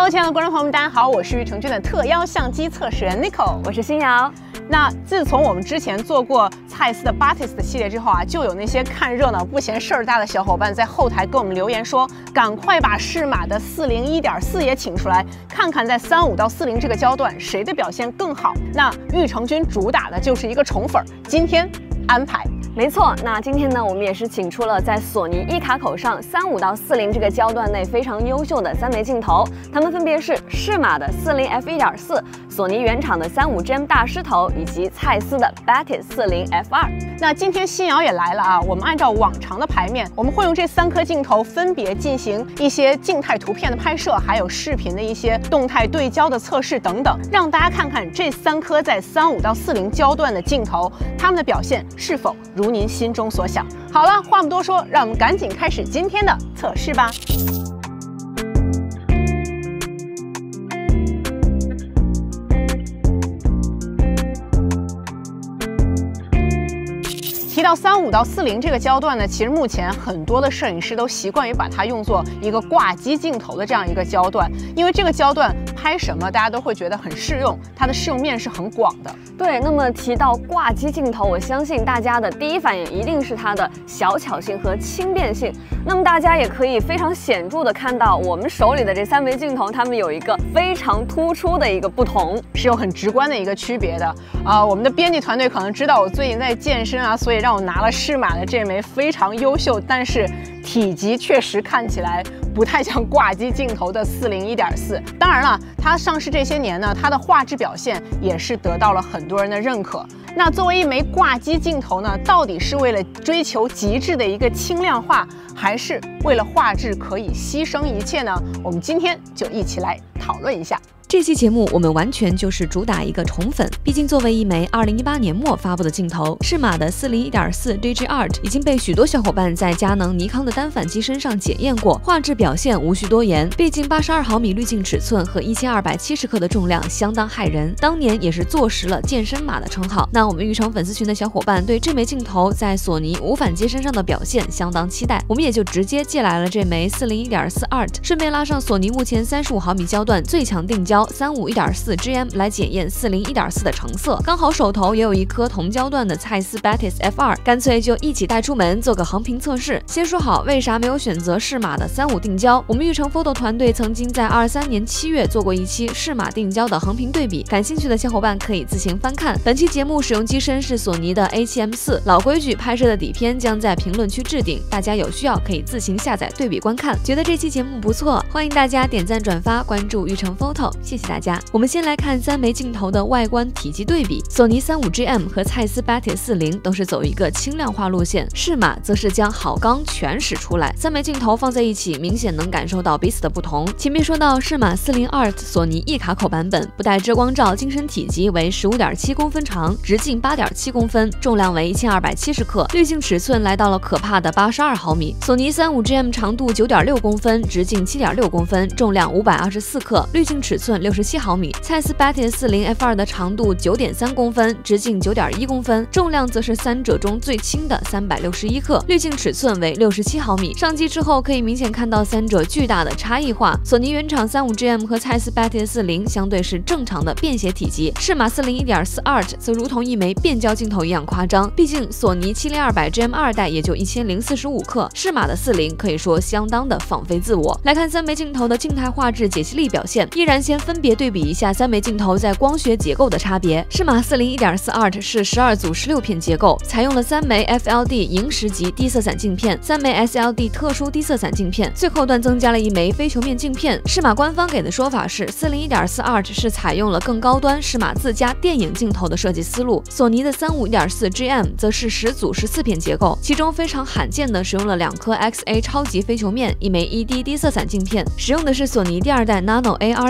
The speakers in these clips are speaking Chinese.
Hello， 亲爱的观众朋友们，大家好，我是玉成君的特邀相机测试人 Nicole， 我是新瑶。 那自从我们之前做过蔡司的 Batis 的系列之后啊，就有那些看热闹不嫌事儿大的小伙伴在后台给我们留言说，赶快把适马的40 1.4也请出来，看看在35到40这个焦段谁的表现更好。那玉成君主打的就是一个宠粉，今天安排。 没错，那今天呢，我们也是请出了在索尼一卡口上35到40这个焦段内非常优秀的3枚镜头，它们分别是适马的40 f1.4、索尼原厂的35GM大师头以及蔡司的 Batis 40 f2。 那今天新瑶也来了啊，我们按照往常的排面，我们会用这3颗镜头分别进行一些静态图片的拍摄，还有视频的一些动态对焦的测试等等，让大家看看这3颗在35到40焦段的镜头，它们的表现是否如您心中所想。好了，话不多说，让我们赶紧开始今天的测试吧。提到35到40这个焦段呢，其实目前很多的摄影师都习惯于把它用作一个挂机镜头的这样一个焦段，因为这个焦段拍什么大家都会觉得很适用，它的适用面是很广的。 对，那么提到挂机镜头，我相信大家的第一反应一定是它的小巧性和轻便性。那么大家也可以非常显著的看到，我们手里的这3枚镜头，它们有一个非常突出的一个不同， 是有很直观的一个区别的。我们的编辑团队可能知道我最近在健身啊，所以让我拿了适马的这枚非常优秀，但是体积确实看起来不太像挂机镜头的40 1.4。当然了，它上市这些年呢，它的画质表现也是得到了很多人的认可。那作为一枚挂机镜头呢，到底是为了追求极致的一个轻量化，还是为了画质可以牺牲一切呢？我们今天就一起来讨论一下。 这期节目我们完全就是主打一个宠粉，毕竟作为一枚2018年末发布的镜头，适马的40 1.4 DG Art 已经被许多小伙伴在佳能、尼康的单反机身上检验过，画质表现无需多言。毕竟82毫米滤镜尺寸和1270克的重量相当骇人，当年也是坐实了健身码的称号。那我们玉成粉丝群的小伙伴对这枚镜头在索尼无反机身上的表现相当期待，我们也就直接借来了这枚40 1.4 Art， 顺便拉上索尼目前35毫米焦段最强定焦35 1.4 GM 来检验40 1.4的成色，刚好手头也有一颗同焦段的蔡司 Batis f2， 干脆就一起带出门做个横屏测试。先说好为啥没有选择适马的35定焦，我们玉成 Photo 团队曾经在23年7月做过一期适马定焦的横屏对比，感兴趣的小伙伴可以自行翻看。本期节目使用机身是索尼的 A7M4， 老规矩，拍摄的底片将在评论区置顶，大家有需要可以自行下载对比观看。觉得这期节目不错，欢迎大家点赞转发关注玉成 Photo， 谢谢大家。我们先来看3枚镜头的外观体积对比，索尼35GM 和蔡司 Batis 40都是走一个轻量化路线，适马则是将好钢全使出来。3枚镜头放在一起，明显能感受到彼此的不同。前面说到适马40 Art 索尼一卡口版本，不带遮光罩，镜身体积为 15.7 公分长，直径 8.7 公分，重量为1270克，滤镜尺寸来到了可怕的82毫米。索尼35GM 长度 9.6 公分，直径 7.6 公分，重量524克，滤镜尺寸67毫米。蔡司 Batis 40 f2 的长度 9.3 公分，直径 9.1 公分，重量则是3者中最轻的361克，滤镜尺寸为67毫米。上机之后可以明显看到3者巨大的差异化，索尼原厂35GM 和蔡司 Batis 40相对是正常的便携体积，适马40 1.4 Art 则如同一枚变焦镜头一样夸张，毕竟索尼7200GM 2代也就1045克，适马的40可以说相当的放飞自我。来看3枚镜头的静态画质解析力表现，依然先分别对比一下3枚镜头在光学结构的差别。适马40 1.4 Art 是12组16片结构，采用了3枚 FLD 萤石级低色散镜片，3枚 SLD 特殊低色散镜片，最后端增加了1枚非球面镜片。适马官方给的说法是40 1.4 Art 是采用了更高端适马自家电影镜头的设计思路，索尼的35 1.4 GM 则是10组14片结构，其中非常罕见的使用了2颗 XA 超级非球面，1枚ED低色散镜片，使用的是索尼第2代 Nano AR 纳米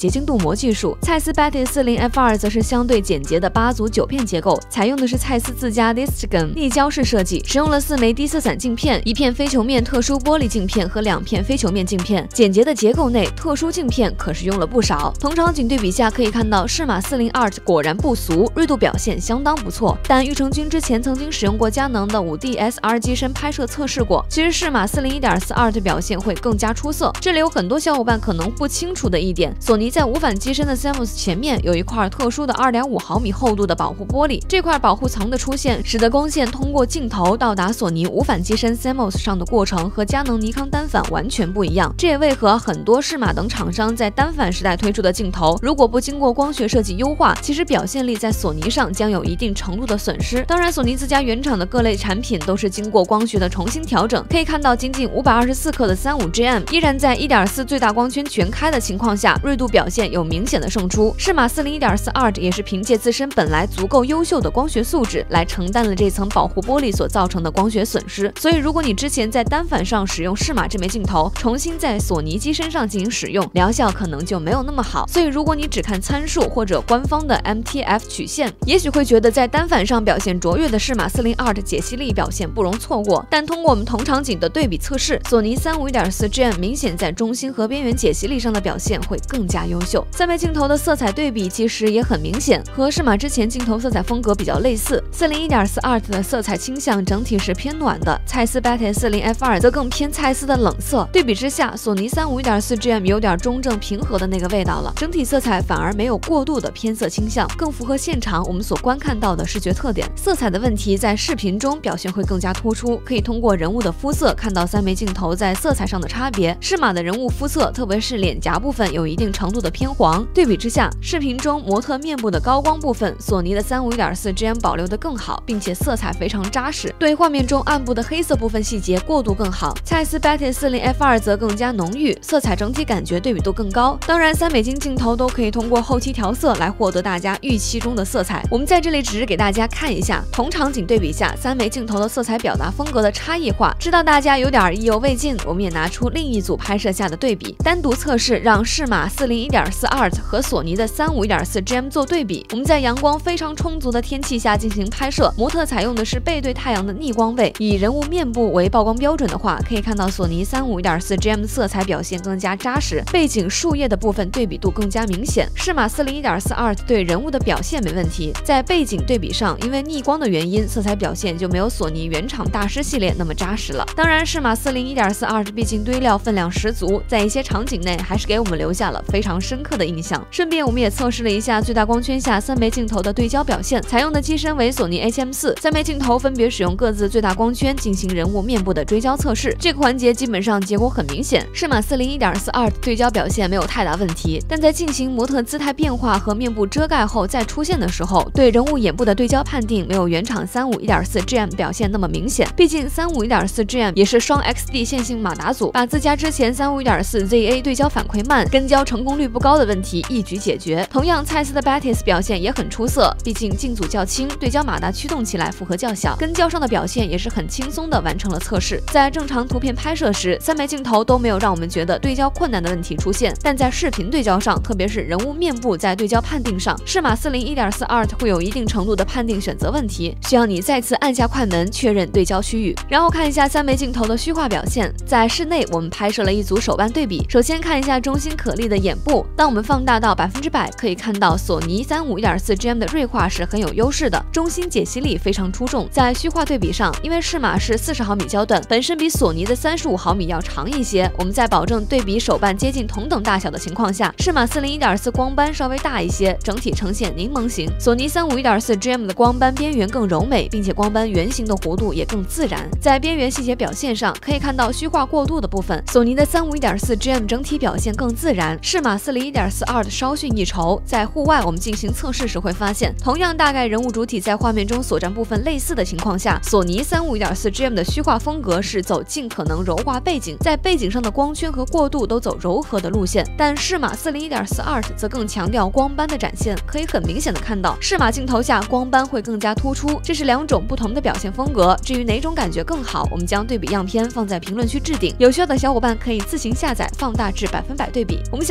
结晶镀膜技术。蔡司 Betty 40F2 则是相对简洁的8组9片结构，采用的是蔡司自家 Distigan 立胶式设计，使用了4枚低色散镜片、1片非球面特殊玻璃镜片和2片非球面镜片。简洁的结构内，特殊镜片可是用了不少。同场景对比下，可以看到适马40 Art 果然不俗，锐度表现相当不错。但玉成君之前曾经使用过佳能的5D SR 机身拍摄测试过，其实适马40 1.4 Art 表现会更加出色。这里有很多小伙伴可能不清楚的一点，索尼在无反机身的 CMOS 前面有一块特殊的2.5毫米厚度的保护玻璃，这块保护层的出现，使得光线通过镜头到达索尼无反机身 CMOS 上的过程和佳能、尼康单反完全不一样。这也为何很多适马等厂商在单反时代推出的镜头，如果不经过光学设计优化，其实表现力在索尼上将有一定程度的损失。当然，索尼自家原厂的各类产品都是经过光学的重新调整，可以看到仅仅524克的35GM依然在 1.4 最大光圈全开的情况下，锐度表现有明显的胜出。适马40 1.4 Art 也是凭借自身本来足够优秀的光学素质来承担了这层保护玻璃所造成的光学损失。所以，如果你之前在单反上使用适马这枚镜头，重新在索尼机身上进行使用，疗效可能就没有那么好。所以，如果你只看参数或者官方的 MTF 曲线，也许会觉得在单反上表现卓越的适马40 Art 解析力表现不容错过。但通过我们同场景的对比测试，索尼35 1.4GM 明显在中心和边缘解析力上的表现会更加优秀。3枚镜头的色彩对比其实也很明显，和适马之前镜头色彩风格比较类似。40 1.4 Art 的色彩倾向整体是偏暖的，蔡司 Betty 40F2 则更偏蔡司的冷色。对比之下，索尼35 1.4GM 有点中正平和的那个味道了，整体色彩反而没有过度的偏色倾向，更符合现场我们所观看到的视觉特点。色彩的问题在视频中表现会更加突出，可以通过人物的肤色看到3枚镜头在色彩上的差别。适马的人物肤色，特别是脸颊部分有一定程度的偏黄，对比之下，视频中模特面部的高光部分，索尼的35 1.4GM 保留得更好，并且色彩非常扎实，对画面中暗部的黑色部分细节过渡更好。蔡司 Betty 40F2 则更加浓郁，色彩整体感觉对比度更高。当然，3枚镜头都可以通过后期调色来获得大家预期中的色彩。我们在这里只是给大家看一下同场景对比下3枚镜头的色彩表达风格的差异化，知道大家有点意犹未尽，我们也拿出另一组拍摄下的对比，单独测试让适马40 1.4 Art 和索尼的35 1.4GM 做对比。我们在阳光非常充足的天气下进行拍摄，模特采用的是背对太阳的逆光位，以人物面部为曝光标准的话，可以看到索尼35 1.4GM 的色彩表现更加扎实，背景树叶的部分对比度更加明显。适马40 1.4 Art 对人物的表现没问题，在背景对比上，因为逆光的原因，色彩表现就没有索尼原厂大师系列那么扎实了。当然，适马40 1.4 Art 毕竟堆料分量十足，在一些场景内还是给我们留下了非常深刻的印象。顺便，我们也测试了一下最大光圈下3枚镜头的对焦表现，采用的机身为索尼 HM4，3枚镜头分别使用各自最大光圈进行人物面部的追焦测试。这个环节基本上结果很明显，适马40 1.4 Art 对焦表现没有太大问题，但在进行模特姿态变化和面部遮盖后再出现的时候，对人物眼部的对焦判定没有原厂35 1.4GM 表现那么明显。毕竟35 1.4GM 也是双 XD 线性马达组，把自家之前35 1.4ZA 对焦反馈慢、跟焦成功率不高的问题一举解决。同样，蔡司的 Betty 表现也很出色，毕竟镜组较轻，对焦马达驱动起来负荷较小，跟焦上的表现也是很轻松的完成了测试。在正常图片拍摄时，3枚镜头都没有让我们觉得对焦困难的问题出现，但在视频对焦上，特别是人物面部在对焦判定上，适马40 1.4 Art 会有一定程度的判定选择问题，需要你再次按下快门确认对焦区域。然后看一下3枚镜头的虚化表现，在室内我们拍摄了一组手办对比，首先看一下中心可立的眼部，当我们放大到100%，可以看到索尼35 1.4GM 的锐化是很有优势的，中心解析力非常出众。在虚化对比上，因为适马是40毫米焦段，本身比索尼的35毫米要长一些，我们在保证对比手办接近同等大小的情况下，适马40 1.4光斑稍微大一些，整体呈现柠檬型。索尼35 1.4GM 的光斑边缘更柔美，并且光斑圆形的弧度也更自然。在边缘细节表现上，可以看到虚化过度的部分，索尼的35 1.4GM 整体表现更自然，适马40 1.4 Art 稍逊一筹。在户外我们进行测试时会发现，同样大概人物主体在画面中所占部分类似的情况下，索尼35 1.4GM 的虚化风格是走尽可能柔化背景，在背景上的光圈和过渡都走柔和的路线，但适马40 1.4 Art 则更强调光斑的展现，可以很明显的看到适马镜头下光斑会更加突出，这是2种不同的表现风格。至于哪种感觉更好，我们将对比样片放在评论区置顶，有需要的小伙伴可以自行下载放大至100%对比。我们想跟大家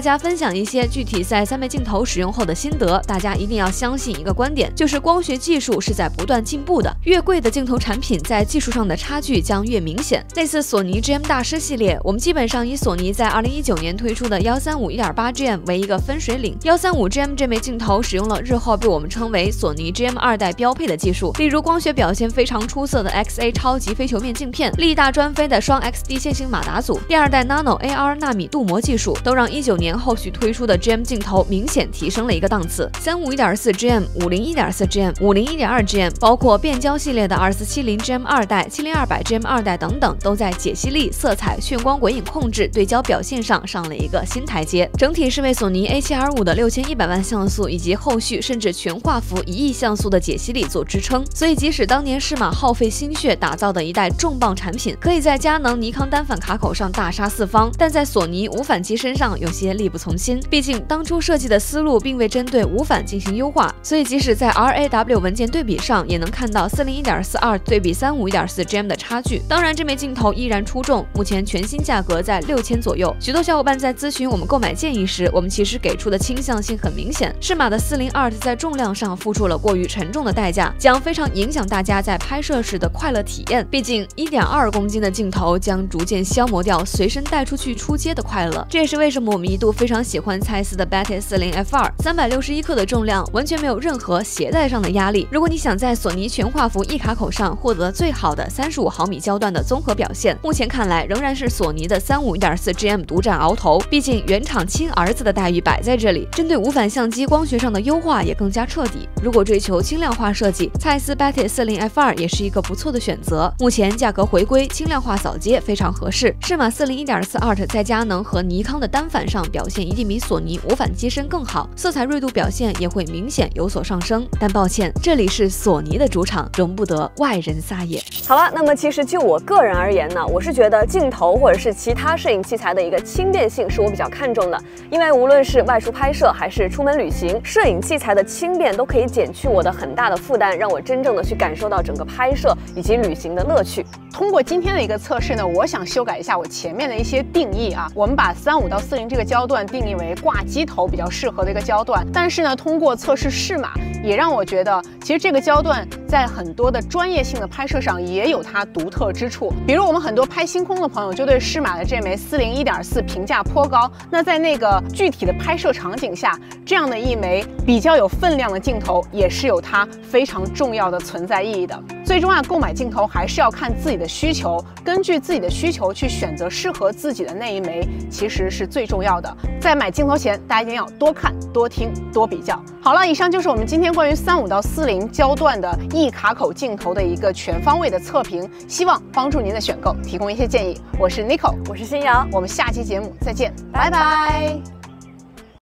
家分享一些具体在3枚镜头使用后的心得。大家一定要相信一个观点，就是光学技术是在不断进步的，越贵的镜头产品在技术上的差距将越明显。类似索尼 GM 大师系列，我们基本上以索尼在2019年推出的135 1.8 GM 为一个分水岭。135 GM 这枚镜头使用了日后被我们称为索尼 GM 2代标配的技术，例如光学表现非常出色的 XA 超级非球面镜片、力大专飞的双 XD 线性马达组、第2代 Nano AR 纳米镀膜技术，都让19年后续推出的 GM 镜头明显提升了一个档次。35 1.4 GM、50 1.4 GM、50 1.2 GM， 包括变焦系列的2470 GM 2代、7200 GM 2代等等，都在解析力、色彩、眩光鬼影控制、对焦表现上上了一个新台阶。整体是为索尼 A7R5 的6100万像素以及后续甚至全画幅1亿像素的解析力做支撑，所以即使当年适马耗费心血打造的一代重磅产品，可以在佳能、尼康单反卡口上大杀四方，但在索尼无反机身上有些力不从心。毕竟当初设计的思路并未针对无反进行优化，所以即使在 RAW 文件对比上，也能看到 40 1.42 对比35 1.4 GM 的差距。当然，这枚镜头依然出众，目前全新价格在6000左右。许多小伙伴在咨询我们购买建议时，我们其实给出的倾向性很明显，适马的40 Art 在重量上付出了过于沉重的代价，将非常影响大家在拍摄时的快乐体验。毕竟 1.2公斤的镜头将逐渐消磨掉随身带出去出街的快乐。这也是为什么我们一度非常喜欢蔡司的 Betty 40 F2 361克的重量，完全没有任何携带上的压力。如果你想在索尼全画幅一卡口上获得最好的35毫米焦段的综合表现，目前看来仍然是索尼的35 1.4 GM 独占鳌头。毕竟原厂亲儿子的待遇摆在这里，针对无反相机光学上的优化也更加彻底。如果追求轻量化设计，蔡司 Betty 40 F2 也是一个不错的选择。目前价格回归，轻量化扫街非常合适。适马40 1.4 Art 在佳能和尼康的单反上表现一定比索尼无反机身更好，色彩锐度表现也会明显有所上升。但抱歉，这里是索尼的主场，容不得外人撒野。 好了，那么其实就我个人而言呢，我是觉得镜头或者是其他摄影器材的一个轻便性是我比较看重的，因为无论是外出拍摄还是出门旅行，摄影器材的轻便都可以减去我的很大的负担，让我真正的去感受到整个拍摄以及旅行的乐趣。 通过今天的一个测试呢，我想修改一下我前面的一些定义啊。我们把35到40这个焦段定义为挂机头比较适合的一个焦段，但是呢，通过测试适马，也让我觉得其实这个焦段在很多的专业性的拍摄上也有它独特之处。比如我们很多拍星空的朋友就对适马的这枚40 1.4评价颇高，那在那个具体的拍摄场景下，这样的一枚比较有分量的镜头也是有它非常重要的存在意义的。最终啊，购买镜头还是要看自己的需求，根据自己的需求去选择适合自己的那一枚，其实是最重要的。在买镜头前，大家一定要多看、多听、多比较。好了，以上就是我们今天关于35到40焦段的一卡口镜头的一个全方位的测评，希望帮助您的选购提供一些建议。我是 Nico， 我是新瑶， 我们下期节目再见，拜拜。